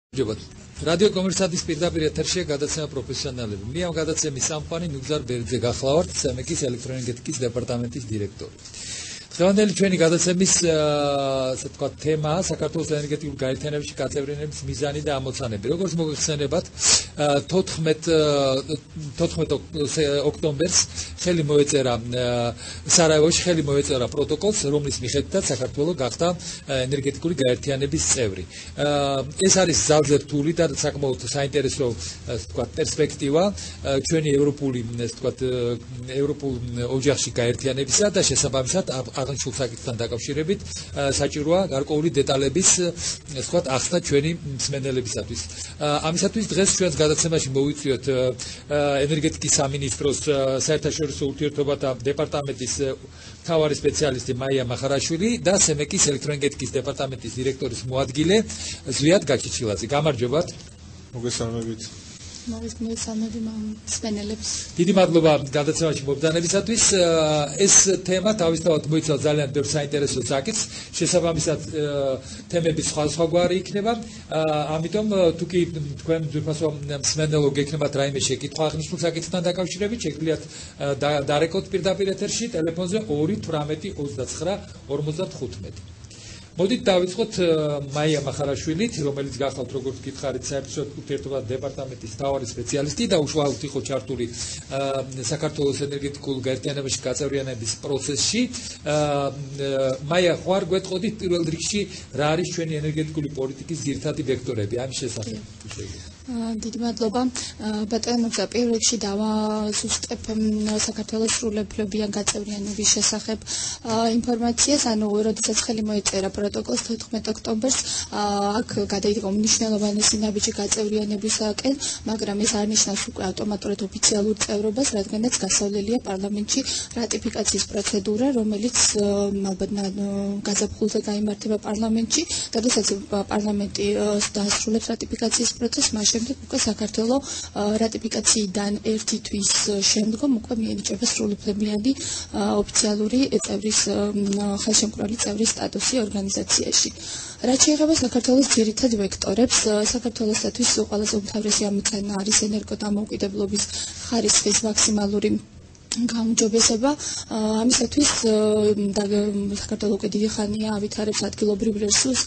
რადიო კომერციის პირდაპირ ეთერშია გადაცემა პროფესიონალები. მე ამ გადაცემის სამყარო ნუგზარ ბერძე გახლავართ, სამეკის ელექტროენერგეტიკის დეპარტამენტის დირექტორი. დღევანდელი ჩვენი გადაცემის ასე ვთქვათ თემაა საქართველოს ენერგეტიკული გაერთიანებაში გაწევრიანების მიზანი და ამოცანები. როგორც მოგეხსენებათ, 14 ოქტომბერს ხელი მოეწერა სარაევოში ხელი მოეწერა პროტოკოლს, რომლის მიხედვითაც საქართველოს გახდა ენერგეტიკული გაერთიანების წევრი. ეს არის ძალზე რთული და საკმაოდ საინტერესო ასე ვთქვათ პერსპექტივა ჩვენი ევროპული ასე ვთქვათ ევროპულ ოჯახში გაერთიანებისა და შესაბამისად აღნიშნულ საკითხთან დაკავშირებით საჭიროა გარკვეული დეტალების ასე ვთქვათ ახსნა ჩვენი მსმენელებისათვის. ამისათვის დღეს ჩვენს გადაცემაში მოვიწვიოთ ენერგეტიკის სამინისტროს საერთაშორისო ურთიერთობათა დეპარტამენტის მთავარი სპეციალისტი მაია მახარაშვილი და სემეკის ელექტროენერგეტიკის დეპარტამენტის დირექტორის მოადგილე ზვიად გაჩიჩილაძე. გამარჯობათ. მოგესალმებით. მოგესალმები მსმენელებს. დიდი მადლობა გადაცემაში მობრძანებისათვის. ეს თემა თავისთავად მოიცავს ძალიან ბევრ საინტერესო საკითხს. შესაბამისად თემები სხვადასხვაგვარი იქნება. ამიტომ თუ კი თქვენ ძვირფასო მსმენელო გექნებათ რაიმე შეკითხვა აღნიშნულ საკითხთან დაკავშირებით, შეგიძლიათ დარეკოთ პირდაპირ ეთერში ტელეფონზე 21829 55. მოდით დავიწყოთ მაია მახარაშვილით, რომელიც გახლავთ როგორც გითხარით საერთაშორისო ურთიერთობათა დეპარტამენტის მთავარი სპეციალისტი და უშუალოდ იყო ჩართული საქართველოს ენერგეტიკულ გაერთიანებაში გაწევრიანების პროცესში. მაია, ხوار გვეტყოდით პირველ რიგში რა არის ჩვენი ენერგეტიკული პოლიტიკის ძირითადი ვექტორები ამის შესახებ? დიდი მადლობა. ბატონო, პირველ რიგში დავასუსტებ საქართველოს სრულუფლებიან გაწევრიანების შესახებ ინფორმაციას, ანუ როდესაც ხელი მოეწერა პროტოკოლს 14 ოქტომბერს, აქ გადაიდგა მნიშვნელოვანი სინაბიჯი გაწევრიანებისაკენ, მაგრამ ეს არ ნიშნავს უკვე ავტომატურად ოფიციალურ წევრობას, რადგანაც გასავლელია პარლამენტში რატიფიკაციის პროცედურა, რომელიც ალბათ გაზაფხულზე გაიმართება პარლამენტში, და როდესაც პარლამენტი დაასრულებს რატიფიკაციის პროცესს, მაშინ უკვე საქართველოს რატიფიკაციიდან ერთი თვის შემდგომ უკვე მიენიჭება სრულუფლებიანი ოფიციალური წევრის ხელშემკრალი წევრის სტატუსი ორგანიზაციაში. რაც შეეხება საქართველოს ძირითად ვექტორებს, საქართველოსთვის ყველაზე უმთავრესი ამოცანა არის ენერგოდამოუკიდებლობის ხარისხის მაქსიმალური გაუმჯობესება. ამისათვის საქართველოს უკვე დიდი ხანია ავითარებს ადგილობრივ რესურსს,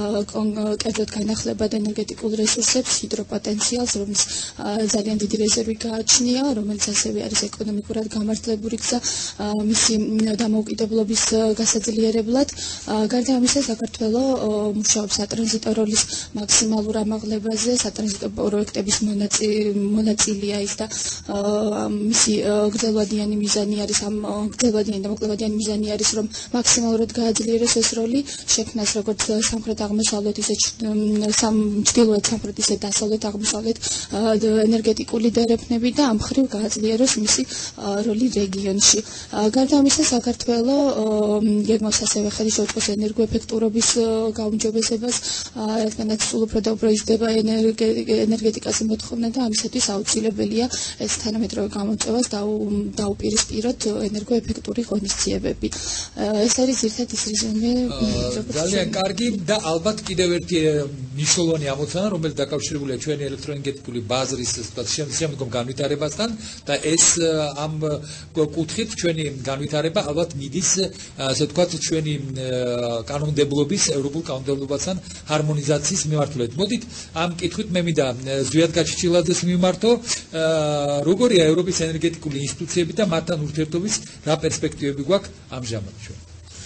კერძოდ განახლება და ენერგეტიკულ რესურსებს, ჰიდროპოტენციალს, რომელიც ძალიან დიდი რეზერვი გააჩნია, რომელიც ასევე არის ეკონომიკურად გამართლებული გზა მისი დამოუკიდებლობის გასაძლიერებლად. გარდა ამისა, საქართველოს მუშაობს სატრანზიტო როლის მაქსიმალურ ამაღლებაზე, სატრანზიტო პროექტების მონაწილეა ის და მისი გრძელვადიანი მიზანი არის გრძელვადიანი და მოკლევადიანი მიზანი არის, რომ მაქსიმალურად გააძლიეროს ეს როლი, შექმნას როგორც სამხრეთ-აღმოსავლეთ, ისე ჩრდილოეთ სამხრეთ, ისე დასავლეთ-აღმოსავლეთ ენერგეტიკული დერეფნები და ამ მხრივ გააძლიეროს მისი როლი რეგიონში. გარდა ამისა, საქართველოს გეგმავს ასევე ხელი შეუწყოს ენერგოეფექტურობის გაუმჯობესებას, რადგანაც სულ უფრო დაუბრუნდება ენერგეტიკაზე მოთხოვნა და ამისათვის აუცილებელია ეს თანამედროვე გამოწვევას დაუპირისპიროთ ენერგოეფექტური ღონისძიებები. ეს არის ძირითადად ის რეზუმე. ძალიან კარგი და ალბათ კიდევ ერთი მნიშვნელოვანი ამოცანა, რომელიც დაკავშირებულია ჩვენი ელექტროენერგეტიკული ბაზრის შემდგომ განვითარებასთან და ეს ამ კუთხით ჩვენი განვითარება ალბათ მიდის ასე ვთქვათ ჩვენი კანონმდებლობის, ევროპულ კანონმდებლობასთან ჰარმონიზაციის მიმართულებით. მოდით ამ კითხვით მე მინდა ზვიად გაჩიჩილაძეს მიმართო, როგორია ევროპის ენერგეტიკული ინსტიტუციები და მათთან ურთიერთობის რა პერსპექტივები გვაქვს ამჟამად ჩვენ?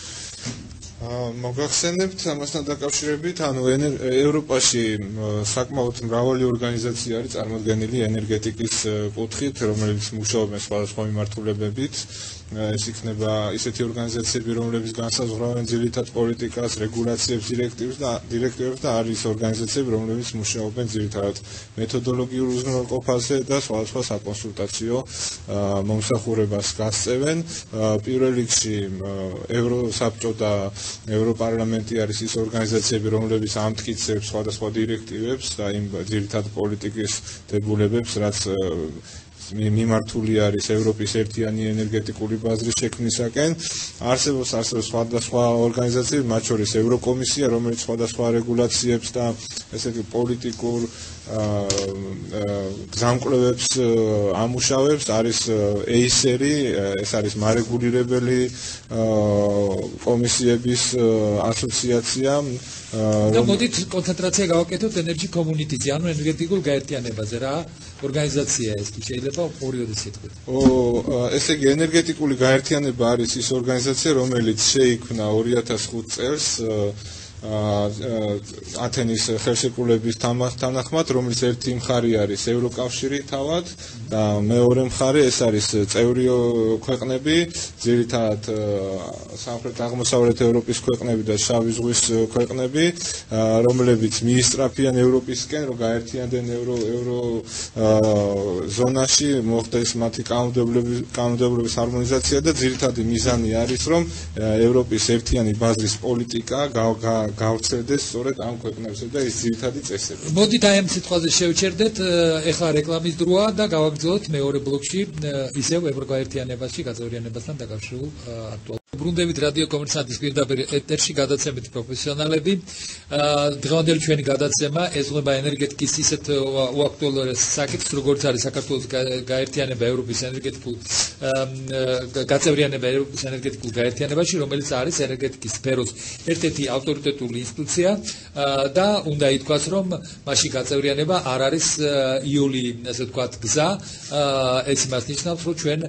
მოგახსენებთ ამასთან დაკავშირებით, ანუ ევროპაში საკმაოდ მრავალი ორგანიზაცია არის წარმოდგენილი ენერგეტიკის კუთხით, რომელიც მუშაობენ სხვადასხვა მიმართულებებით. ეს იქნება ისეთი ორგანიზაციები, რომლებიც განსაზღვრავენ ძირითად პოლიტიკას, რეგულაციებს, დირექტივებს და არის ორგანიზაციები, რომლებიც მუშაობენ ძირითადად მეთოდოლოგიურ უზრუნველყოფაზე და სხვადასხვა საკონსულტაციო მომსახურებას გასწევენ. პირველ რიგში ევროსაბჭო და ევროპარლამენტი არის ის ორგანიზაციები, რომლებიც ამტკიცებს სხვადასხვა დირექტივებს და იმ ძირითად პოლიტიკის დებულებებს, რაც მიმართული არის ევროპის ერთიანი ენერგეტიკული ბაზრის შექმნისაკენ. არსებობს სხვადასხვა ორგანიზაციები, მათ შორის ევროკომისია, რომელიც სხვადასხვა რეგულაციებს და ესეთი პოლიტიკურ გზამკვლევებს ამუშავებს. არის ACER-ი, ეს არის მარეგულირებელი კომისიების ასოციაცია. და მოდით კონცენტრაცია გავაკეთოთ Energy Community-ზე, ანუ ენერგეტიკულ გაერთიანებაზე რა ორგანიზაცია ეს თუ შეიძლება ორიოდე სიტყვით. ესე იგი ენერგეტიკული გაერთიანება არის ის ორგანიზაცია, რომელიც შეიქმნა 2005 წელს ათენის ხელშეკრულების თანახმად, რომლის ერთი მხარე არის ევროკავშირი თავად და მეორე მხარე ეს არის წევრი ქვეყნები, ძირითადად სამხრეთ-აღმოსავლეთ ევროპის ქვეყნები და შავი ზღვის ქვეყნები, რომლებიც მიისწრაფიან ევროპისკენ, რომ გაერთიანდნენ ევრო ზონაში, მოხდეს მათი კანონმდებლობის ჰარმონიზაცია და ძირითადი მიზანი არის, რომ ევროპის ერთიანი ბაზრის პოლიტიკა გავრცელდეს სწორედ ამ ქვეყნებზე და ის ძირითადი წესები. მოდით აი ამ სიტყვაზე შევჩერდეთ, ეხლა რეკლამის დროა და გავაგრძელოთ მეორე ბლოკში ისევ ევროგაერთიანებაში გაწევრიანებასთან დაკავშირებულ აქტუალ. ბრუნდებით რადიო კომერსანტის პირდაპირ ეთერში გადაცემით პროფესიონალები. დღევანდელი ჩვენი გადაცემა ეძღვნება ენერგეტიკის ისეთ უაქტუალურ საკითხს, როგორც არის საქართველოს გაერთიანება ევროპის ენერგეტიკულ გაწევრიანება ევროპის ენერგეტიკულ გაერთიანებაში, რომელიც არის ენერგეტიკის სფეროს ერთ-ერთი ავტორიტეტული ინსტიტუცია და უნდა ითქვას, რომ მასში გაწევრიანება არ არის იული, ასე ვთქვათ, გზა. ეს იმას ნიშნავს, რომ ჩვენ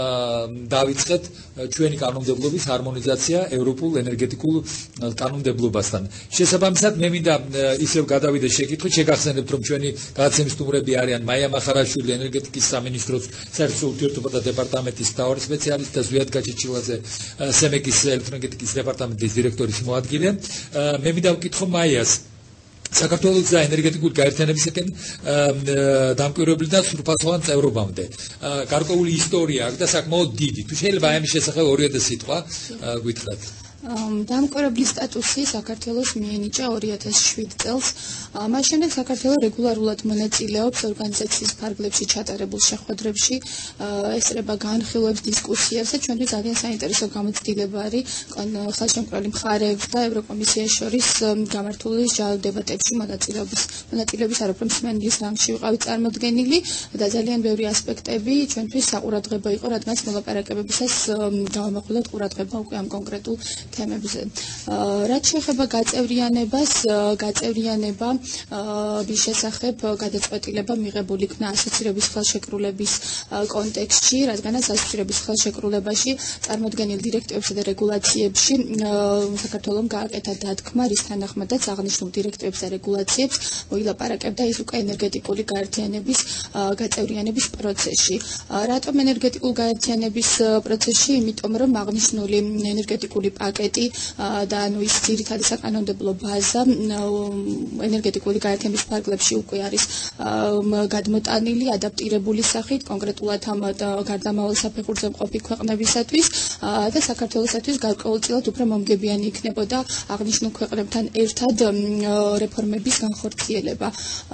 დავიწყეთ ჩვენი კანონმდებლობის ჰარმონიზაცია ევროპულ ენერგეტიკულ კანონმდებლობასთან. შესაბამისად, მე მინდა ისევ გადავიდე შეკითხვით, შეგახსენებთ, რომ ჩვენი გადაცემის სტუმრები არიან მაია მახარაშვილი, ენერგეტიკის სამინისტროს საერთო ურთიერთობათა დეპარტამენტის მთავარი სპეციალისტი და ზვიად გაჩეჩილაძე, სემეკის ელექტროენერგეტიკის დეპარტამენტის დირექტორის მოადგილე. მე მინდა ვკითხო მაიას საქართველოს და ენერგეტიკულ გაერთიანებისაკენ დამკვირვებლიდან სრულფასოვან წევრობამდე. გარკვეული ისტორია აქვს და საკმაოდ დიდი. თუ შეიძლება აი ამის შესახებ ორიოდე სიტყვა გითხრათ. დამკვირვებლის სტატუსი საქართველოს მიენიჭა 2007 წელს. მას შემდეგ საქართველოს რეგულარულად მონაწილეობს ორგანიზაციის ფარგლებში ჩატარებულ შეხვედრებში, ესწრება განხილვებს, დისკუსიებს და ჩვენთვის ძალიან საინტერესო გამოცდილება არის ხელშემკრალი მხარეებს და ევროკომისიას შორის გამართული დებატებში მონაწილეობის არაფრენ მსმენელის რანგში ვიყავით წარმოდგენილი და ძალიან ბევრი ასპექტები ჩვენთვის საყურადღებო იყო, რადგანაც მოლაპარაკებებისას გავამახვილეთ ყურადღება უკვე ამ კონკრეტულ თემებზე. რაც შეეხება გაწევრიანებას, გაწევრიანება მის შესახებ გადაწყვეტილება მიღებული იქნა ასოცირების ხელშეკრულების კონტექსტში, რადგანაც ასოცირების ხელშეკრულებაში წარმოდგენილ დირექტივებსა და რეგულაციებში საქართველომ გააკეთა დათქმა, რის თანახმადაც აღნიშნულ დირექტივებს და რეგულაციებს მოილაპარაკებდა ის უკვე ენერგეტიკული გაერთიანების გაწევრიანების პროცესში. რატომ ენერგეტიკულ გაერთიანების პროცესში? იმიტომ რომ აღნიშნული ენერგეტიკული პაკეტი და ანუ ის ძირითადი საკანონმდებლო ბაზა ენერგეტიკული გაერთიანების ფარგლებში უკვე არის გადმოტანილი, ადაპტირებული სახით, კონკრეტულად ამ გარდამავალ საფეხურზე მყოფი ქვეყნებისათვის და საქართველოსათვის გარკვეულწილად უფრო მომგებიანი იქნებოდა აღნიშნულ ქვეყნებთან ერთად რეფორმების განხორციელება.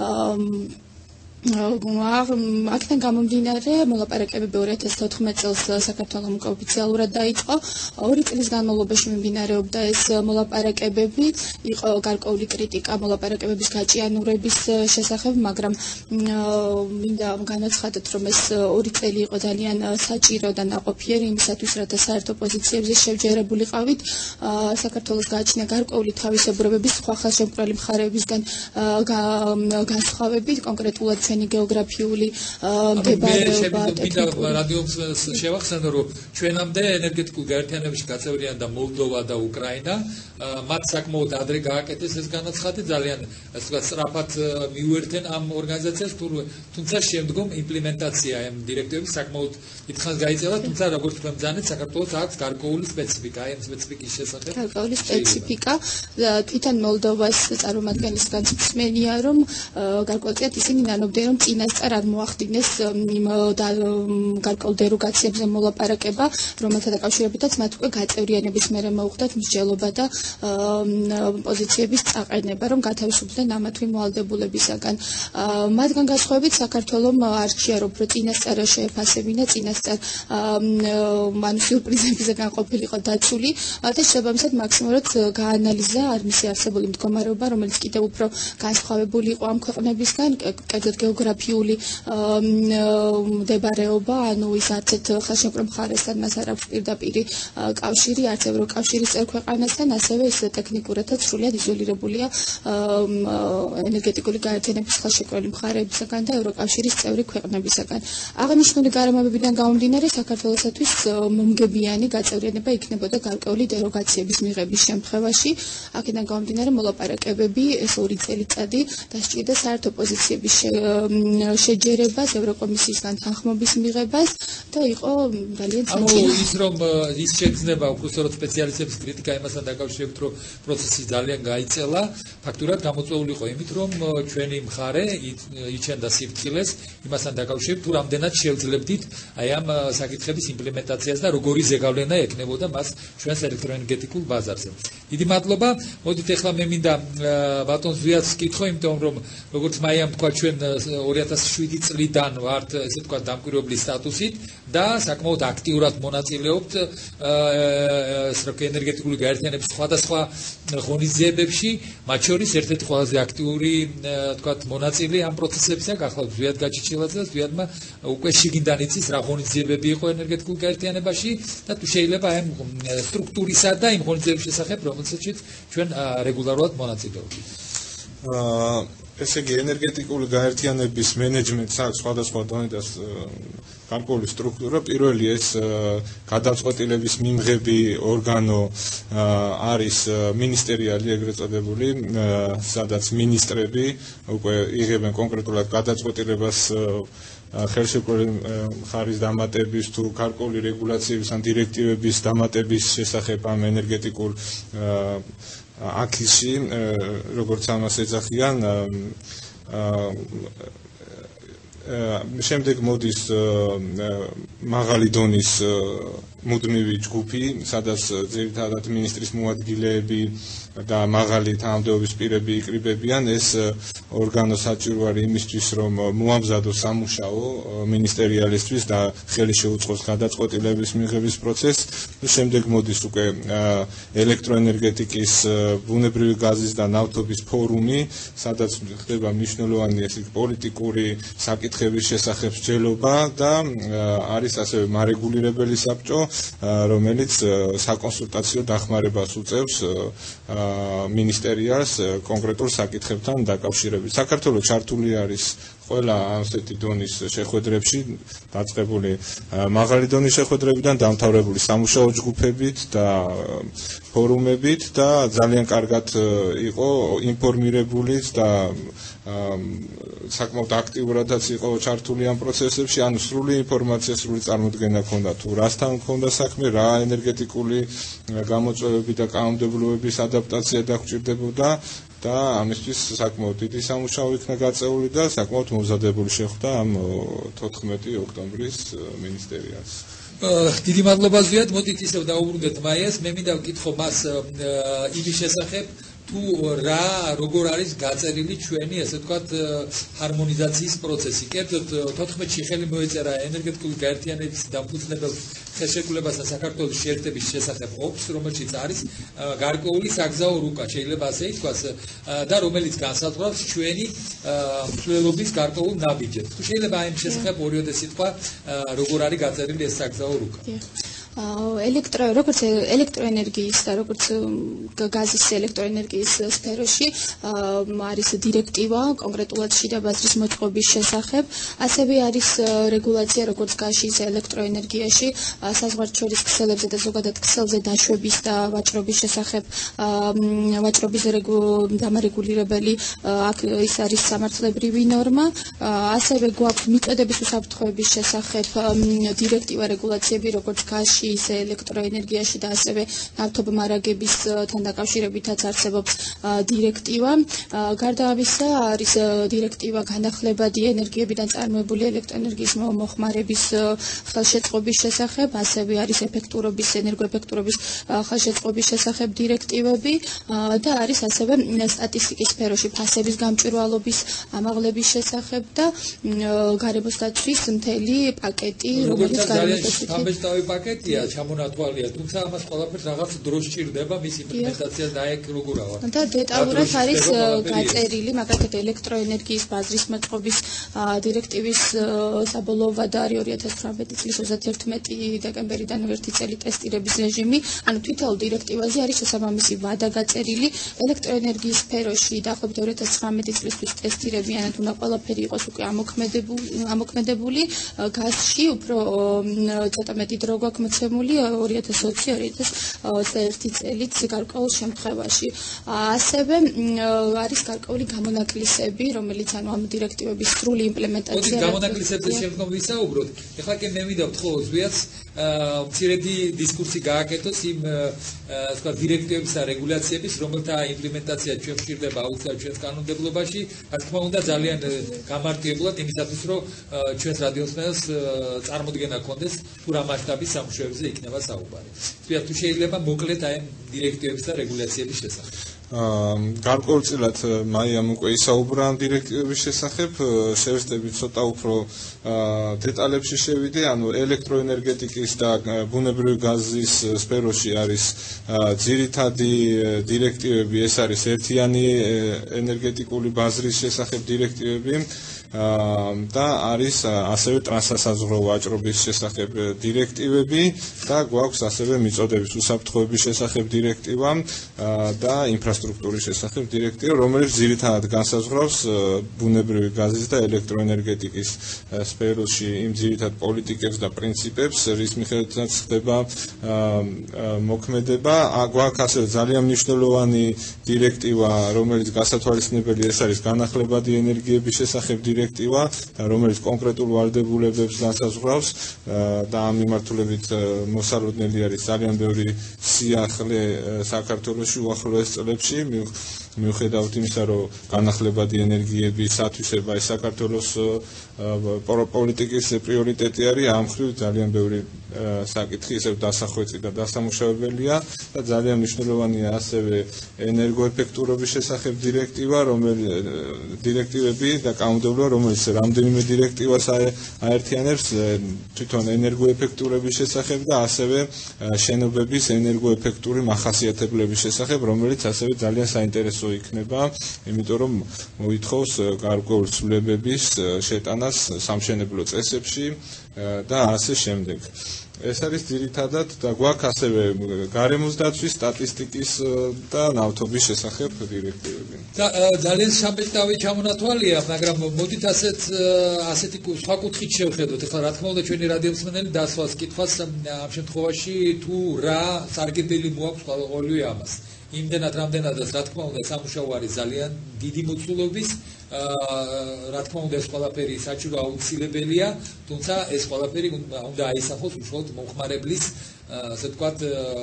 აქედან გამომდინარე, მოლაპარაკებები 2014 წელს საქართველოს ოფიციალურად დაიწყო. 2 წლის განმავლობაში მიმდინარეობდა ეს მოლაპარაკებები, იყო გარკვეული კრიტიკა მოლაპარაკებების გაჭიანურების შესახებ, მაგრამ მინდა განაცხადოთ, რომ ეს 2 წელი იყო ძალიან საჭირო და ნაყოფიერი იმისათვის, რათა საერთო პოზიციებზე შევჯერებულიყავით. საქართველოს გააჩნია გარკვეული თავისებურებების სხვა ხელშემკრალი მხარეებისგან განსხვავებით, კონკრეტულად გეოგრაფიული მდებარეობა ტექნიკური რადიოს შევახსენო, რომ ჩვენამდე ენერგეტიკულ გაერთიანებაში გაწევრიანდა მოლდოვა და უკრაინა, მათ საკმაოდ ადრე გააკეთეს ეს განაცხადი, ძალიან ასე ვთქვათ, სწრაფად მიუერთენ ამ ორგანიზაციას, თუმცა შემდგომ იმპლემენტაცია ამ დირექტივების საკმაოდ დიდხანს გაიწევა, თუმცა როგორც თქვენ ბრძანეთ, საქართველოს აქვს გარკვეული სპეციფიკა, აი ამ სპეციფიკის შესახებ. გარკვეული სპეციფიკა თვითონ მოლდოვას წარმომადგენლისგან მსმენია, რომ გარკვეულწილად ისინი ნანობდნენ რომ წინასწარ არ მოახდინეს იმ გარკვეულ დეროგაციებზე მოლაპარაკება, რომელთა დაკავშირებითაც მათ უკვე გაწევრიანების მერე მოუხდათ მსჯელობა და პოზიციების წაყენება, რომ გათავისუფლდნენ ამა თუ იმ ვალდებულებისაგან. მათგან განსხვავებით საქართველომ არ ჭია რომ წინასწარ შეეფასებინა, წინასწარ მან სიურპრიზებისგან ყოფილიყო დაცული და შესაბამისად მაქსიმალურად გაანალიზა მისი არსებული მდგომარეობა, რომელიც კიდევ უფრო განსხვავებული იყო ამ ქვეყნებისგან, კერძოდ გეოგრაფიული მდებარეობა, ანუ ის არცეთ ხელშეკრულებულ მხარესთან მას არ აქვს პირდაპირი კავშირი, არც ევროკავშირის წევრ ქვეყანასთან, ასევე ის ტექნიკურადაც სრულიად იზოლირებულია ენერგეტიკული გაერთიანების ხელშეკრულების მხარეებისგან და ევროკავშირის წევრი ქვეყნებისგან. აღნიშნული გარემოებებიდან გამომდინარე, საქართველოსათვის მომგებიანი გაწევრიანება იქნებოდა გარკვეული დეროგაციების მიღების შემთხვევაში. აქედან გამომდინარე, მოლაპარაკებები ეს 2 წელიწადი დასჭირდა საერთო პოზიციების შეჯერებას, ევროკომისიისგან თანხმობის მიღებას და იყო ძალიან ძნელი. ის რომ ის შეგრძნება უბრალოდ სპეციალისტების კრიტიკა იმასთან დაკავშირებით, რომ პროცესი ძალიან გაიწელა, ფაქტურად გამოწვეული იყო იმით, რომ ჩვენი მხარე იჩენდა სიფრთხილეს იმასთან დაკავშირებით, თუ რამდენად შევძლებდით აი ამ საკითხების იმპლემენტაციას და როგორი ზეგავლენა ექნებოდა მას ჩვენს ელექტროენერგეტიკულ ბაზარზე. დიდი მადლობა. მოდით ახლა მე მინდა ბატონ ზვიადს ვკითხო, იმიტომ რომ როგორც მაიამ თქვა, ჩვენ 2007 წლიდან ვართ ესე თქვა დამკვირვებლის სტატუსით და საკმაოდ აქტიურად მონაწილეობთ ენერგეტიკული გაერთიანების სხვადასხვა ღონისძიებებში, მათ შორის ერთ-ერთი ყველაზე აქტიური თქვა მონაწილე ამ პროცესებისა გახლავთ ზვიად გაჩიჩილაძე და ზვიადმა უკვე შიგნიდან იცის რა ღონისძიებები იყო ენერგეტიკულ გაერთიანებაში და თუ შეიძლება აი სტრუქტურისა და იმ ღონისძიების შესახებ რომელსაც ჩვენ რეგულარულად მონაწილეობთ. ესე იგი ენერგეტიკული გაერთიანების მენეჯმენტს აქვს სხვადასხვა დონიდან გარკვეული სტრუქტურა. პირველი ეს გადაწყვეტილების მიმღები ორგანო არის მინისტერიალი, ეგრეთ წოდებული, სადაც მინისტრები უკვე იღებენ კონკრეტულად გადაწყვეტილებას ხელშეკრულების მხარის დამატების თუ გარკვეული რეგულაციების ან დირექტივების დამატების შესახებ ამ ენერგეტიკულ აქისში, როგორც ამას ეძახიან, შემდეგ მოდის მაღალი დონის მუდმივი ჯგუფი, სადაც ძირითადად მინისტრის მოადგილეები და მაღალი თანამდებობის პირები იკრიბებიან. ეს ორგანო საჭირო არის იმისთვის, რომ მოამზადოს სამუშაო მინისტერიალისთვის და ხელი შეუწყოს გადაწყვეტილების მიღების პროცესს. შემდეგ მოდის უკვე ელექტროენერგეტიკის, ბუნებრივი გაზის და ნავთობის ფორუმი, სადაც ხდება მნიშვნელოვანი პოლიტიკური საკითხების შესახებ მსჯელობა და არის ასევე მარეგულირებელი საბჭო, რომელიც საკონსულტაციო დახმარებას უწევს მინისტერიალს კონკრეტულ საკითხებთან დაკავშირებით. საქართველოს ჩართული არის ყველა ასეთი დონის შეხვედრებში, დაწყებული მაღალი დონის შეხვედრებიდან დამთავრებული სამუშაო ჯგუფებით და ფორუმებით და ძალიან კარგად იყო ინფორმირებული და საკმაოდ აქტიურადაც იყო ჩართული ამ პროცესებში, ანუ სრული ინფორმაცია, სრული წარმოდგენა ჰქონდა თუ რასთან ჰქონდა საქმე, რა ენერგეტიკული გამოწვევები და კანონმდებლობების ადაპტაცია დაგჭირდებოდა და ამისთვის საკმაოდ დიდი სამუშაო იქნა გაწეული და საკმაოდ მომზადებული შეხვდა ამ 14 ოქტომბრის მინისტერიალს. დიდი მადლობა ზვიად, მოდით ისევ დაუბრუნდეთ მაიას, მე მინდა ვკითხო მას იმის შესახებ, თუ როგორ არის გაწერილი ჩვენი ესე ვთქვათ ჰარმონიზაციის პროცესი. კერძოდ 14-ში ხელი მოეწერა ენერგეტიკული გაერთიანების დამფუძნებელ ხელშეკრულებასთან საქართველოს შეერთების შესახებ ყოფს, რომელშიც არის გარკვეული საგზაო რუკა, შეიძლება ასე ითქვას, და რომელიც განსაზღვრავს ჩვენი მსვლელობის გარკვეულ ნაბიჯებს. თუ შეიძლება აი ამ შესახებ ორიოდე სიტყვა როგორ არის გაწერილი ეს საგზაო რუკა. როგორც ელექტროენერგიის და როგორც გაზის ელექტროენერგიის სფეროში არის დირექტივა კონკრეტულად შიდა ბაზრის მოწყობის შესახებ, ასევე არის რეგულაცია როგორც გაზის ელექტროენერგიაში საზღვარგარეთ ქსელებზე და ზოგადად ქსელზე დაშვების და ვაჭრობის შესახებ ვაჭრობის დამარეგულირებელი აქ ის არის სამართლებრივი ნორმა, ასევე გვაქვს მიწოდების უსაფრთხოების შესახებ დირექტივა რეგულაციები როგორც გაზში სფეროში, ისე ელექტროენერგიაში და ასევე ნავთობმარაგებისთან დაკავშირებითაც არსებობს დირექტივა. გარდა ამისა, არის დირექტივა განახლებადი ენერგიებიდან წარმოებული ელექტროენერგიის მოხმარების ხელშეწყობის შესახებ, ასევე არის ენერგოეფექტურობის ხელშეწყობის შესახებ დირექტივები და არის ასევე სტატისტიკის სფეროში ფასების გამჭვირვალობის ამაღლების შესახებ და გარემოს დაცვის მთელი პაკეტი, რომელიც სამბეჭდავი პაკეტია, ჩამონათვალია, თუმცა ამას ყველაფერს რაღაც დრო სჭირდება მის იმპლემენტაციას და ეგ როგორ ავა. და დეტალურად არის გაწერილი, მაგალითად ელექტროენერგიის ბაზრის მოწყობის დირექტივის საბოლოო ვადა არის 2018 წლის 31 დეკემბერიდან 1 წელი ტესტირების რეჟიმი, ანუ თითოეულ დირექტივაზე არის შესაბამისი ვადა გაწერილი ელექტროენერგიის სფეროში დაახლოებით 2019 წლისთვის ტესტირებიანად უნდა ყველაფერი იყოს უკვე ამოქმედებული, გაზში უფრო ცოტა მეტი დრო გვაქვს მოცემული 2020-2021 წელით გარკვეულ შემთხვევაში. ასევე არის გარკვეული გამონაკლისები, რომელიც ანუ ამ დირექტივების სრული იმპლემენტაცია. გამონაკლისებზე შემდგომ ვისაუბროთ. ეხლა კი მე მინდა ვთხოვო ზვიათს მცირედი დისკურსი გააკეთოს იმ თქვა დირექტივების და რეგულაციების, რომელთა იმპლემენტაცია ჩვენ ვჭირდება აუცილებლად ჩვენს კანონმდებლობაში, რა თქმა უნდა ძალიან გამარტივებლად იმისათვის, რომ ჩვენს რადიოსმენელს წარმოდგენა ჰქონდეს თუ რა მასშტაბის სამუშაოებზე იქნება საუბარი. ზვიათ, თუ შეიძლება მოკლედ აი ამ დირექტივების და რეგულაციების შესახებ. გარკვეულწილად მაიამ უკვე ისაუბრა ამ დირექტივების შესახებ, შევეცდები ცოტა უფრო დეტალებში შევიდე, ანუ ელექტროენერგეტიკის და ბუნებრივი გაზის სფეროში არის ძირითადი დირექტივები, ეს არის ერთიანი ენერგეტიკული ბაზრის შესახებ დირექტივები და არის ასევე ტრანსსაზღვრო ვაჭრობის შესახებ დირექტივები და გვაქვს ასევე მიწოდების უსაფრთხოების შესახებ დირექტივა და ინფრასტრუქტურის შესახებ დირექტივა, რომელიც ძირითადად განსაზღვრავს ბუნებრივი გაზის და ელექტროენერგეტიკის სფეროში იმ ძირითად პოლიტიკებს და პრინციპებს, რის მიხედვითაც ხდება მოქმედება. გვაქვს ასევე ძალიან მნიშვნელოვანი დირექტივა, რომელიც გასათვალისწინებელი, ეს არის განახლებადი ენერგიების შესახებ დირექტივა, რომელიც კონკრეტულ ვალდებულებებს განსაზღვრავს და ამ მიმართულებით მოსალოდნელი არის ძალიან ბევრი სიახლე საქართველოში უახლოეს წლებში. მიუხედავად იმისა, რომ განახლებადი ენერგიების ათვისება ეს საქართველოს პოლიტიკის პრიორიტეტი არის, ამ მხრივ ძალიან ბევრი საკითხი ისევ დასახვეწი და დასამუშავებელია და ძალიან მნიშვნელოვანია ასევე ენერგოეფექტურობის შესახებ დირექტივები და კანონმდებლობა, რომელიც რამდენიმე დირექტივას აერთიანებს თვითონ ენერგოეფექტურების შესახებ და ასევე შენობების ენერგოეფექტური მახასიათებლების შესახებ, რომელიც ასევე ძალიან საინტერესო იქნება, იმიტომ რომ მოითხოვს გარკვეულ ცვლილებების შეტანას სამშენებლო წესებში და ასე შემდეგ. ეს არის ძირითადად და გვაქვს ასევე გარემოს დაცვის, სტატისტიკის და ნავთობის შესახებ დირექტივები. და ძალიან სამბეჭდავი ჩამონათვალია, მაგრამ მოდით ასეთი სხვა კუთხით შევხედოთ. ეხლა რა თქმა უნდა ჩვენი რადიომსმენელი დასვას კითხვას ამ შემთხვევაში თუ რა სარგებელი მოაქვს ყოველივე ამას. იმდენად რამდენადაც რა თქმა უნდა სამუშაო არის ძალიან დიდი მოცულობის, რა თქმა უნდა ეს ყველაფერი საჭირო აუცილებელია, თუმცა ეს ყველაფერი უნდა აისახოს უშუალოდ მომხმარებლის, ასე ვთქვათ,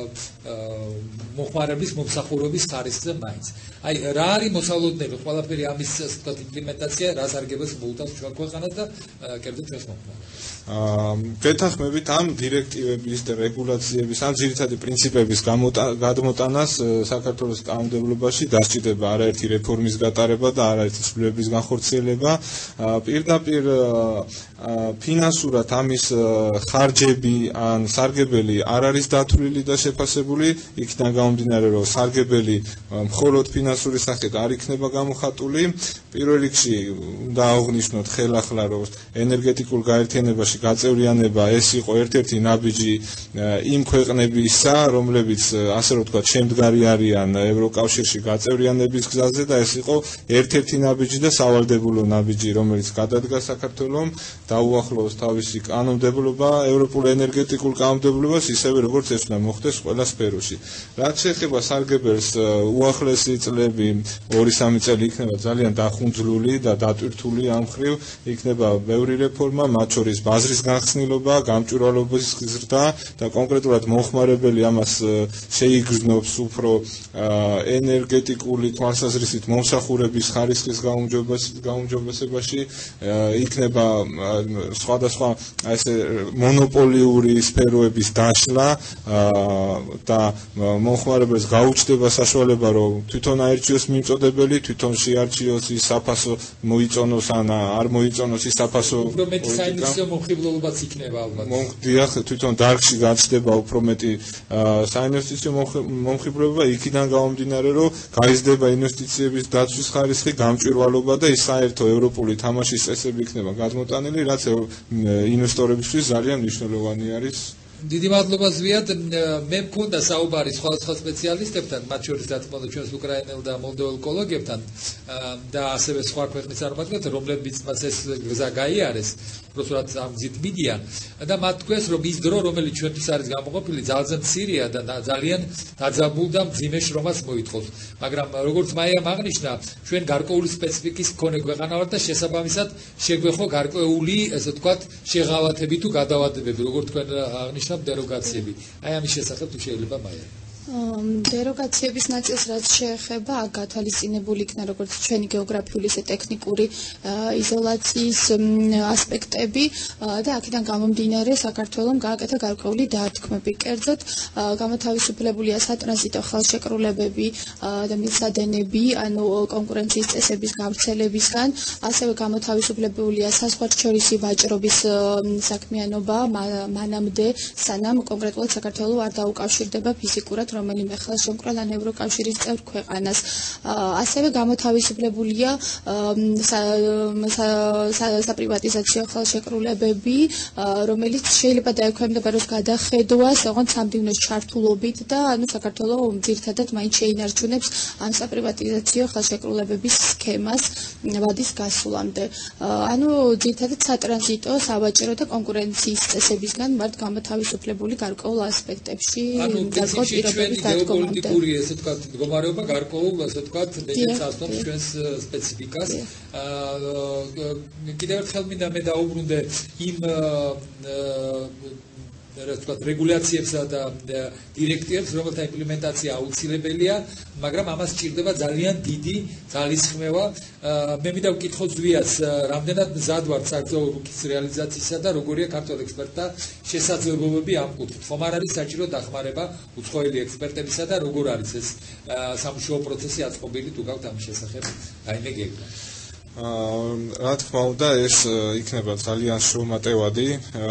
მომხმარებლის მომსახურების ხარისხზე მაინც. აი რა არის მოსალოდნელი ყველაფერი ამის ასე ვთქვათ იმპლემენტაცია, რა სარგებელს მოუტანს ჩვენ ქვეყანას და კერძოდ ჩვენს მომხმარებლებს. გეთანხმებით ამ დირექტივების და რეგულაციების, ამ ძირითადი პრინციპების გადმოტანას საქართველოს კანონმდებლობაში დასჭირდება არაერთი რეფორმის გატარება და არაერთი ცვლილებების განხორციელება. პირდაპირ ფინანსურად ამის ხარჯები ან სარგებელი არ არის დათვლილი და შეფასებული, იქიდან გამომდინარე, რომ სარგებელი მხოლოდ ფინანსური სახით არ იქნება გამოხატული. პირველ რიგში უნდა აღვნიშნოთ ხელახლა, რომ ენერგეტიკულ გაერთიანებაში გაწევრიანება ეს იყო ერთ-ერთი ნაბიჯი იმ ქვეყნებისა, რომლებიც ასე რომ ვთქვათ, შემდგარი არიან ევროკავშირში გაწევრიანების გზაზე და ეს იყო ერთ-ერთი ნაბიჯი და სავალდებულო ნაბიჯი, რომელიც გადადგა საქართველომ დაუახლოვოს თავისი კანონმდებლობა, ევროპულ ენერგეტიკულ კანონმდებლობას, ისევე როგორც ეს უნდა მოხდეს ყველა სფეროში. რაც შეეხება სარგებელს, უახლესი წლები 2-3 წელი იქნება ძალიან დახუნძლული და დატვირთული ამ მხრივ, იქნება ბევრი რეფორმა, მათ შორის ბაზრის განხსნილობა, გამჭვირვალობის ზრდა და კონკრეტულად მომხმარებელი ამას შეიგრძნობს უფრო ენერგეტიკული თვალსაზრისით მომსახურების ხარისხის გაუმჯობესებაში, იქნება სხვადასხვა ესე მონოპოლიური სფეროების დაშლა და მომხმარებელს გაუჩნდება საშუალება რომ თვითონ აერჩიოს მიმწოდებელი, თვითონ შეარჩიოს ის საფასო მოიწონოს ან არ მოიწონოს ის საფასო უფრო მეტი საინვესტიციო მომხიბლობაც იქნება ალბათ. დიახ, თვითონ დარგში გაჩნდება უფრო მეტი საინვესტიციო მომხიბლობა, იქიდან გამომდინარე რომ გაიზრდება ინვესტიციების დაცვის ხარისხი, გამჭვირვალობა და ის საერთო ევროპული თამაშის წესები იქნება გადმოტანილი, რაც ინვესტორებისთვის ძალიან მნიშვნელოვანი არის. დიდი მადლობა ზვიად. მე მქონდა საუბარი სხვადასხვა სპეციალისტებთან, მათ შორის რა თქმა უნდა ჩვენს უკრაინელ და მოლდოველ კოლეგებთან და ასევე სხვა ქვეყნის წარმომადგენლებთან, რომლებიც მას ეს გზა გაიარეს, უბრალოდ ამ გზით მიდიან და მათ თქვეს, რომ ის დრო, რომელიც ჩვენთვის არის გამოყოფილი, ძალიან მცირეა და ძალიან დაძაბულ და მძიმე შრომას მოითხოვს. მაგრამ როგორც მაიამ აღნიშნა, ჩვენ გარკვეული სპეციფიკის მქონე ქვეყანა ვართ და შესაბამისად შეგვეხო გარკვეული, ესე ვთქვათ, შეღავათები თუ გადავადებები, როგორც თქვენ აღნიშნავთ, დეროგაციები. აი ამის შესახებ თუ შეიძლება მაია. დეროგაციების ნაწილს რაც შეეხება, გათვალისწინებული იქნა როგორც ჩვენი გეოგრაფიული ისე ტექნიკური იზოლაციის ასპექტები და აქედან გამომდინარე საქართველოს გააკეთა გარკვეული დათქმები. კერძოდ გამოთავისუფლებულია სატრანზიტო ხელშეკრულებები და მილსადენები, ანუ კონკურენციის წესების გავრცელებისგან, ასევე გამოთავისუფლებულია საზღვარგარეთი ვაჭრობის საქმიანობა მანამდე, სანამ კონკრეტულად საქართველოს არ დაუკავშირდება ფიზიკურად რომელიმე ხელშემკრალ ან ევროკავშირის წევრ ქვეყანას. ასევე გამოთავისუფლებულია საპრივატიზაციო ხელშეკრულებები, რომელიც შეიძლება დაექვემდებაროს გადახედვას, ოღონდ სამდივნოს ჩართულობით და ანუ საქართველოს ძირითადად მაინც შეინარჩუნებს ამ საპრივატიზაციო ხელშეკრულებების სქემას ვადის გასვლამდე. ანუ ძირითადად სატრანზიტო, სავაჭრო და კონკურენციის წესებისგან ვართ გამოთავისუფლებული გარკვეულ ასპექტებში, გარკვეულ პირობების გეოპოლიტიკური ესე ვთქვათ მდგომარეობა გარკვეულ ესე ვთქვათ მეცნიერს ასწავლებს ჩვენს სპეციფიკას. კიდევ ერთხელ მინდა მე დაუბრუნდე იმ რა ვთქვათ რეგულაციებსა და დირექტივებს, რომელთა იმპლემენტაცია აუცილებელია, მაგრამ ამას სჭირდება ძალიან დიდი ძალისხმევა. მე მინდა ვკითხო ზვიას, რამდენად მზად ვართ საერთო რუკის რეალიზაციისა და როგორია ქართულ ექსპერტთა შესაძლებლობები ამ კუთხით. ხომ არ არის საჭირო დახმარება უცხოელი ექსპერტებისა და როგორ არის ეს სამუშაო პროცესი აწყობილი თუ გაქვთ ამ შესახებ რაიმე გეგმა? რა თქმა უნდა, ეს იქნება ძალიან შრომატევადი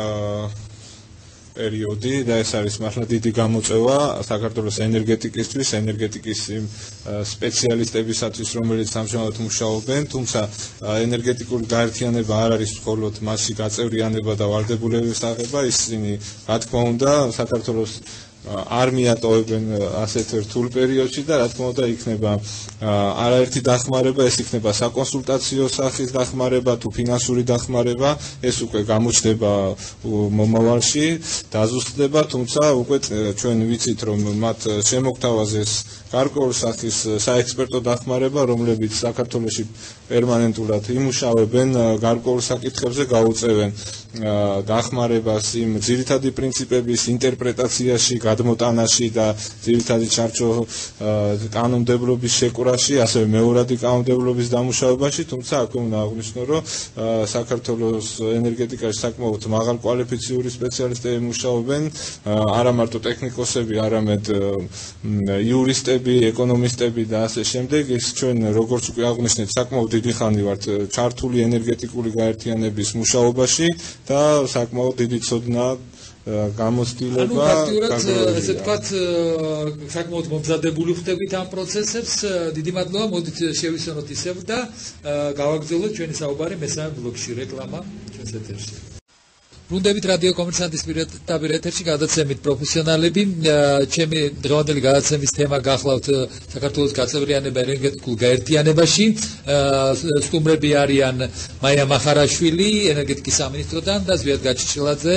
პერიოდი და ეს არის მართლა დიდი გამოწვევა საქართველოს ენერგეტიკისთვის, ენერგეტიკის იმ სპეციალისტებისათვის, რომელიც ამჟამად მუშაობენ, თუმცა ენერგეტიკული გაერთიანება არ არის მხოლოდ მასში გაწევრიანება და ვალდებულების აღება, ისინი რა თქმა უნდა საქართველოს არ მიატოვებენ ასეთ რთულ პერიოდში და რა თქმა უნდა იქნება არაერთი დახმარება, ეს იქნება საკონსულტაციო სახის დახმარება თუ ფინანსური დახმარება, ეს უკვე გამოჩნდება მომავალში, დაზუსტდება, თუმცა უკვე ჩვენ ვიცით რომ მათ შემოგთავაზეს გარკვეული სახის საექსპერტო დახმარება, რომლებიც საქართველოში პერმანენტულად იმუშავებენ გარკვეულ საკითხებზე, გაუწევენ დახმარებას იმ ძირითადი პრინციპების ინტერპრეტაციაში, გადმოტანაში და ძირითადი ჩარჩო კანონმდებლობის შეკვრაში, ასევე მეორადი კანონმდებლობის დამუშავებაში, თუმცა აქ უნდა აღვნიშნო, რომ საქართველოს ენერგეტიკაში საკმაოდ მაღალკვალიფიციური სპეციალისტები მუშაობენ, არა მარტო ტექნიკოსები, არამედ იურისტები, ეკონომისტები და ასე შემდეგ. ეს ჩვენ როგორც უკვე აღვნიშნეთ, საკმაოდ დიდი ხანი ვართ ჩართული ენერგეტიკული გაერთიანების მუშაობაში და საკმაოდ დიდი ცოდნა გამოცდილება. ესე ვთქვათ, საკმაოდ მომზადებული ხდებით ამ პროცესებს. დიდი მადლობა, მოდით შევისწოროთ ისევ და გავაგრძელოთ ჩვენი საუბარი მესამე ბლოკში, რეკლამა ჩვენს ეთერში. Ბრუნდებით რადიო კომერსანტის პირდაპირ ეთერში გადაცემით პროფესიონალები. ჩემი დღევანდელი გადაცემის თემა გახლავთ საქართველოს გაწევრიანება ენერგეტიკულ გაერთიანებაში. სტუმრები არიან მაია მახარაშვილი ენერგეტიკის სამინისტროდან და ზვიად გაჩიჩილაძე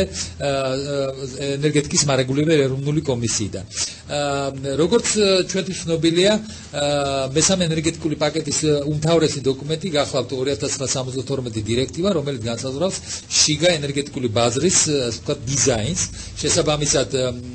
ენერგეტიკის მარეგულირებელ ეროვნული კომისიიდან. როგორც ჩვენთვის ცნობილია, მესამე ენერგეტიკული პაკეტის უმთავრესი დოკუმენტი გახლავთ 2072 დირექტივა, რომელიც განსაზღვრავს შიგა ენერგეტიკული ბაზრის დიზაინს, შესაბამისად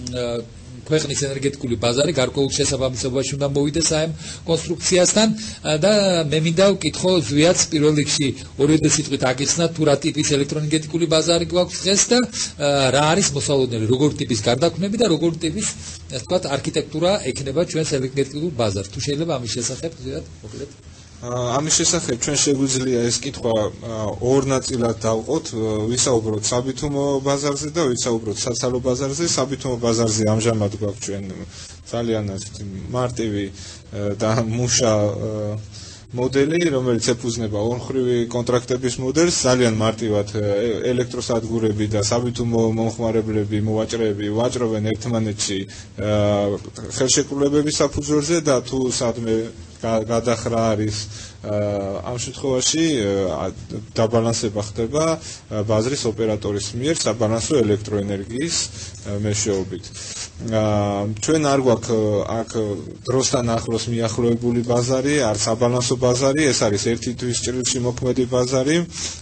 ქვეყნის ენერგეტიკული ბაზარი გარკვეულ შესაბამისობაში უნდა მოვიდეს ამ კონსტრუქციასთან და მე მინდა ვკითხო ზვიადს პირველ რიგში ორივე სიტყვით აკისრა თუ რა ტიპის ელექტროენერგეტიკული ბაზარი გვაქვს დღეს და რა არის მოსალოდნელი, როგორ ტიპის გარდაქმნები და როგორ ტიპის ასე ვთქვათ არქიტექტურა ექნება ჩვენს ელექტროენერგეტიკულ ბაზარს. თუ შეიძლება ამის შესახებ ზვიად მოკლედ ამის შესახებ ჩვენ შეგვიძლია ეს კითხვა ორ ნაწილად დავყოთ, ვისაუბროთ საბითუმო ბაზარზე და ვისაუბროთ საცალო ბაზარზე. საბითუმო ბაზარზე ამჟამად გვაქვს ჩვენ ძალიან მარტივი და მუშა მოდელი, რომელიც ეფუძნება ორმხრივი კონტრაქტების მოდელს, ძალიან მარტივად ელექტროსადგურები და საბითუმო მომხმარებლები, მოვაჭრეები ვაჭრობენ ერთმანეთში ხელშეკრულებების საფუძველზე და თუ სადმე გადახრა არის ამ შემთხვევაში დაბალანსება ხდება ბაზრის ოპერატორის მიერ საბალანსო ელექტროენერგიის მეშვეობით. ჩვენ არ გვაქვს აქ დროსთან ახლოს მიახლოებული ბაზარი, არ საბალანსო ბაზარი, ეს არის ერთი თვის ჭრილში მოქმედი ბაზარი,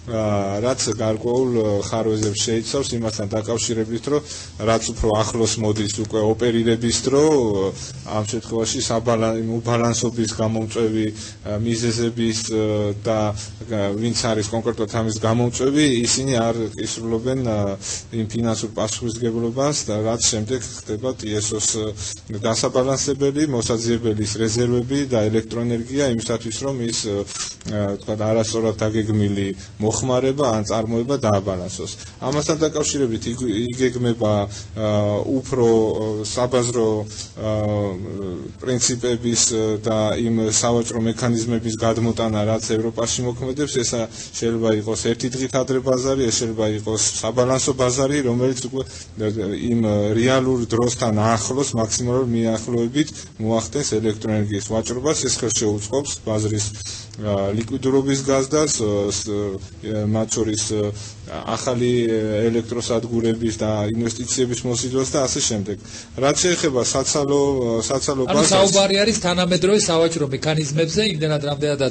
რაც გარკვეულ ხარვეზებს შეიცავს იმასთან დაკავშირებით, რომ რაც უფრო ახლოს მოდის უკვე ოპერირების დრო, ამ შემთხვევაში უბალანსობის გამომწვევი მიზეზების და ვინც არის კონკრეტულად ამის გამომწვევი, ისინი არ ისრულებენ იმ ფინანსურ პასუხისმგებლობას და რაც შემდეგ ხდება TSO-ს დასაბალანსებელი, მოსაძიებელის რეზერვები და ელექტროენერგია იმისათვის, რომ ის თქვა არასწორად დაგეგმილი მოხმარება ან წარმოება დააბალანსოს. ამასთან დაკავშირებით იგეგმება უფრო საბაზრო პრინციპების და იმ სავაჭრო მექანიზმების გადმოტანა, რაც ევროპაში მოქმედებს. ეს შეიძლება იყოს ერთი დღით ადრე ბაზარი, ეს შეიძლება იყოს საბალანსო ბაზარი, რომელიც უკვე იმ რეალურ დროსთან ახლოს მაქსიმალურ მიახლოებით მოახდენს ელექტროენერგიის ვაჭრობას. ეს ხელშეუწყობს ბაზრის ლიკვიდურობის გაზდას, მათ შორის ახალი ელექტროსადგურების და ინვესტიციების მოსიდვას და ასე შემდეგ. რაც შეეხება საცალო ბაზარს, საუბარი არის თანამედროვე სავაჭრო მექანიზმებზე, იმდენად რამდენადაც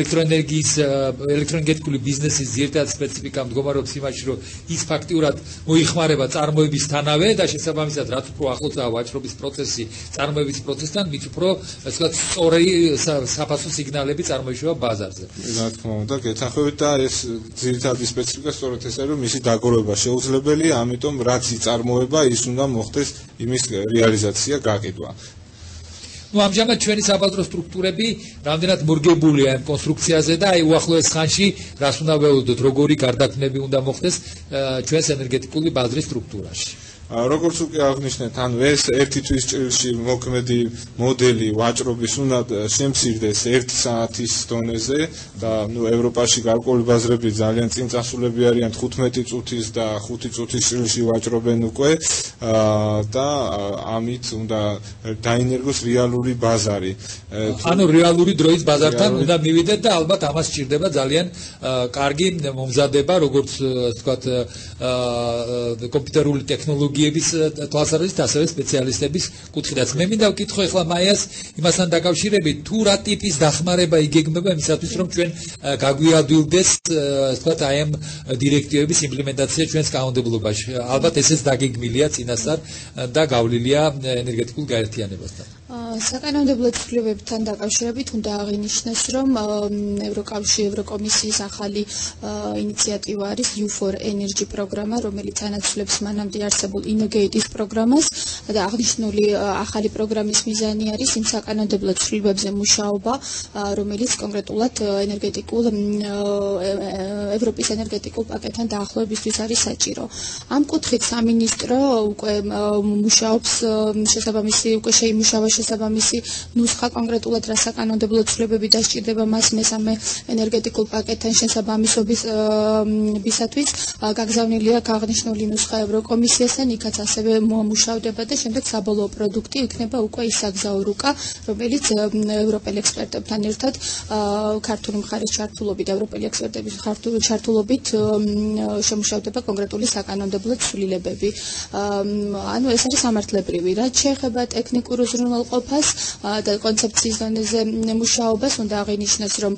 ელექტროენერგეტიკული ბიზნესის ძირითადი სპეციფიკა მდგომარეობს იმაში, რომ ის ფაქტიურად მოიხმარება წარმოებისთანავე და შესაბამისად რაც უფრო ახლოსაა ვაჭრობის პროცესი წარმოების პროცესთან, მით უფრო ასე ვთქვათ სწორი საფასო სიგნალები წარმოიშვა ბაზარზე. რა თქმა უნდა, გეთანხმებით და ეს ძირითადი სპეციფიკა სწორედ ეს არის, რომ მისი დაგროვება შეუძლებელია, ამიტომ რაც იწარმოება, ის უნდა მოხდეს იმის რეალიზაცია, გაყიდვა. ამჟამად ჩვენი საბაზრო სტრუქტურები რამდენად მორგებულია ამ კონსტრუქციაზე და აი უახლოეს ხანში რას უნდა ველოდოთ, როგორი გარდაქმნები უნდა მოხდეს ჩვენს ენერგეტიკული ბაზრის სტრუქტურაში. როგორც უკვე აღნიშნეთ, ანუ ეს ერთი თვის ჭრილში მოქმედი მოდელი ვაჭრობის უნდა შემცირდეს 1 საათის დონეზე და ევროპაში გარკვეული ბაზრები ძალიან წინ წასულები არიან 15 წუთის და 5 წუთის ჭრილში ვაჭრობენ უკვე და ამით უნდა დაინერგოს რეალური ბაზარი. ანუ რეალური დროის ბაზართან უნდა მივიდეთ და ალბათ ამას სჭირდება ძალიან კარგი მომზადება, როგორც ვთქვათ კომპიუტერული ტექნოლოგიების თვალსაზრისით, ასევე სპეციალისტების კუთხიდან. მე მინდა ვკითხო ახლა მაიას იმასთან დაკავშირებით, თუ რა ტიპის დახმარება იგეგმება იმისათვის, რომ ჩვენ გაგვიადვილდეს ვთქვათ აი ამ დირექტივების იმპლემენტაცია ჩვენს კანონმდებლობაში. ალბათ ესეც დაგეგმილია წინასწარ და გავლილია ენერგეტიკულ გაერთიანებასთან. საკანონმდებლო ცვლილებებთან დაკავშირებით უნდა აღინიშნოს, რომ ევროკომისიის ახალი ინიციატივა არის U4Energy პროგრამა, რომელიც ანაცვლებს მანამდე არსებულ Innovate-ის პროგრამას და აღნიშნული ახალი პროგრამის მიზანი არის იმ საკანონმდებლო ცვლილებებზე მუშაობა, რომელიც კონკრეტულად ენერგეტიკულ ევროპის ენერგეტიკულ პაკეტთან დაახლოებისთვის არის საჭირო. ამ კუთხით სამინისტრო უკვე მუშაობს შესაბამისი უკვე შეიმუშავა შესაბამისი ნუსხა კონკრეტულად რა საკანონმდებლო ცვლილებები დასჭირდება მას მესამე ენერგეტიკულ პაკეტთან შესაბამისობისათვის გაგზავნილია აღნიშნული ნუსხა ევროკომისიასთან, იქაც ასევე მომუშავდება და შემდეგ საბოლოო პროდუქტი იქნება უკვე ის საგზაო რუკა, რომელიც ევროპელი ექსპერტებთან ერთად ქართული მხარის ჩართულობით, ევროპელი ექსპერტების ჩართულობით შემუშავდება კონკრეტული საკანონმდებლო ცვლილებები. ანუ ეს არის სამართლებრივი. რაც შეეხება ტექნიკურ უზრუნველყოფას და კონცეფციის დონეზე მუშაობას, უნდა აღინიშნოს, რომ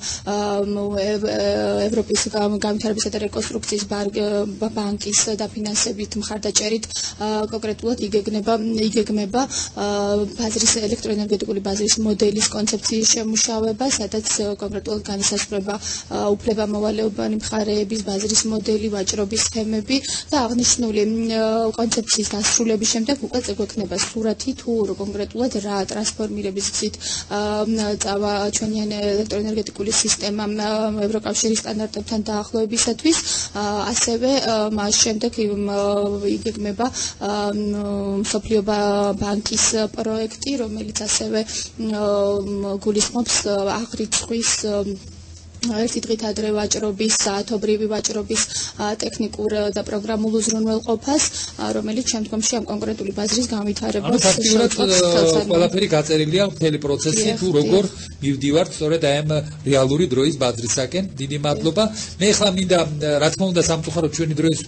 ევროპის განვითარებისა და რეკონსტრუქციის ბანკის დაფინანსებით მხარდაჭერით კონკრეტულად იგეგმება ბაზრის ელექტროენერგეტიკული ბაზრის მოდელის კონცეფციის შემუშავება, სადაც კონკრეტულად განისაზღვრება უფლებამოვალეობანი მხარეების ბაზრის მოდელი, ვაჭრობის სქემები და აღნიშნული კონცეფციის დასრულების შემდეგ უკვე გვექნება სურათი თუ კონკრეტულად რა ტრანსფორმირების გზით წავა ჩვენი ელექტროენერგეტიკული სისტემა ევროკავშირის სტანდარტებთან დაახლოებისათვის, ასევე მას შემდეგ იგეგმება მსოფლიო ბანკის პროექტი, რომელიც ასევე გულისხმობს აღრიცხვის ერთი დღით ადრე ვაჭრობის, საათობრივი ვაჭრობის ტექნიკურ და პროგრამულ უზრუნველყოფას, რომელიც შემდგომში ამ კონკრეტული ბაზრის განვითარებას ყველაფერი გაწერილია მთელი პროცესი თუ როგორ მივდივართ სწორედ აი ამ რეალური დროის ბაზრისაკენ. დიდი მადლობა. მე ახლა მინდა რა თქმა უნდა სამწუხაროდ ჩვენი დროის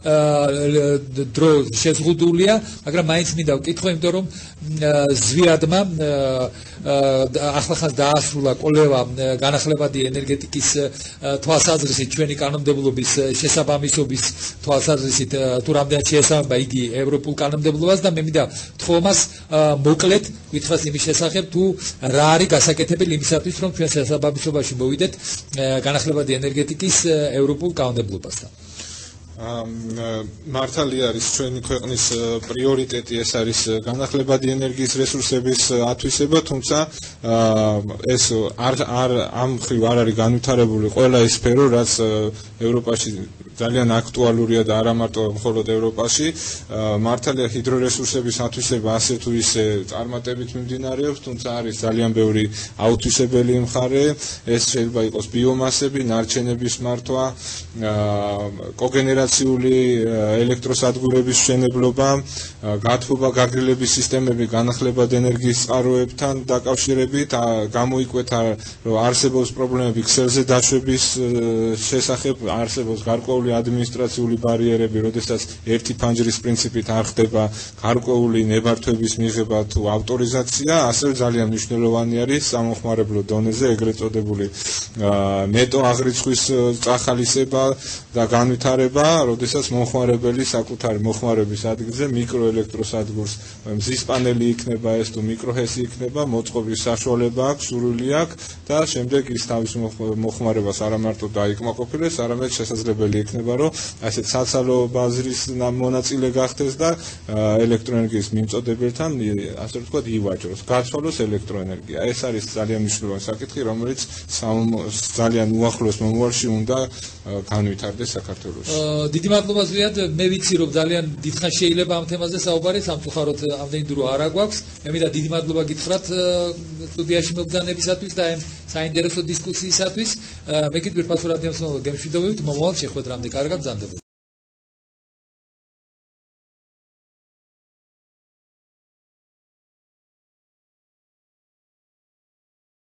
დრო შეზღუდულია, მაგრამ მაინც მინდა ვკითხო, იმიტომ რომ ზვიადმა ახლახანს დაასრულა კოლევა განახლებადი ენერგეტიკის თვალსაზრისით ჩვენი კანონმდებლობის შესაბამისობის თვალსაზრისით თუ რამდენად შეესაბამება იგი ევროპულ კანონმდებლობას და მე მინდა თხოვმას მოკლედ გითხრას იმის შესახებ თუ რა არის გასაკეთებელი იმისათვის რომ ჩვენ შესაბამისობაში მოვიდეთ განახლებადი ენერგეტიკის ევროპულ კანონმდებლობასთან. მართალია არის ჩვენი ქვეყნის პრიორიტეტი, ეს არის განახლებადი ენერგიის რესურსების ათვისება, თუმცა ეს ამ მხრივ არ არის განვითარებული ყველა ის სფერო, რაც ევროპაში ძალიან აქტუალურია და არა მარტო მხოლოდ ევროპაში. მართალია ჰიდრორესურსების ათვისება ასე თუ ისე წარმატებით მიმდინარეობს, თუმცა არის ძალიან ბევრი აუთვისებელი მხარე. ეს შეიძლება იყოს ბიომასები, ნარჩენების მართვა, კოგენერაციული ელექტროსადგურების მშენებლობა, გათბობა, გაგრილების სისტემები განახლებადი ენერგიის წყაროებთან დაკავშირებით, გამოიკვეთა რომ არსებობს პრობლემები ქსელზე დაშვების შესახებ, არსებობს გარკვეული ადმინისტრაციული ბარიერები, როდესაც ერთი ფანჯრის პრინციპით არ ხდება გარკვეული ნებართვების მიღება თუ ავტორიზაცია, ასევე ძალიან მნიშვნელოვანი არის სამოხმარებლო დონეზე ეგრეთ წოდებული ნეტო აღრიცხვის წახალისება და განვითარება, როდესაც მომხმარებელი საკუთარი მოხმარების ადგილზე მიკროელექტროსადგურს მზის პანელი იქნება ეს თუ მიკროჰესი იქნება, მოწყობის საშუალება აქვს, სურვილი აქვს და შემდეგ ის თავის მოხმარებას არა მარტო დაიკმაყოფილებს, არამედ შესაძლებელი იქნება, რომ ასეთ საცალო ბაზრის მონაწილე გახდეს და ელექტროენერგიის მიმწოდებელთან, ასე ვთქვათ, ივაჭროს, გაცვალოს ელექტროენერგია. ეს არის ძალიან მნიშვნელოვანი საკითხი, რომელიც ძალიან უახლოეს მომავალში უნდა განვითარდეს საქართველოში. დიდი მადლობა ზვიად, მე ვიცი რომ ძალიან დიდხანს შეიძლება ამ თემაზე საუბარი, სამწუხაროდ ამდენი დრო არ აქვს. მე მინდა დიდი მადლობა გითხრათ სტუდიაში მობრძანებისათვის და ამ საინტერესო დისკუსიისათვის. მე კიდევ ფასურად გემშვიდობებით, მომავალ შეხვედრამდე კარგად ბრძანდებოდეთ.